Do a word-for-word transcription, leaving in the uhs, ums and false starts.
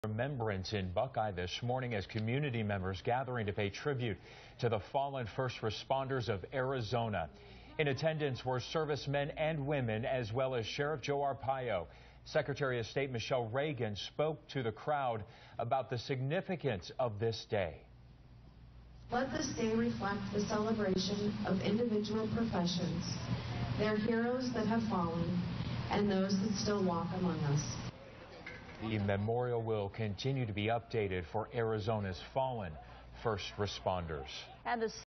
Remembrance in Buckeye this morning as community members gathering to pay tribute to the fallen first responders of Arizona. In attendance were servicemen and women, as well as Sheriff Joe Arpaio. Secretary of State Michelle Reagan spoke to the crowd about the significance of this day. Let this day reflect the celebration of individual professions, their heroes that have fallen, and those that still walk among us. The memorial will continue to be updated for Arizona's fallen first responders. And the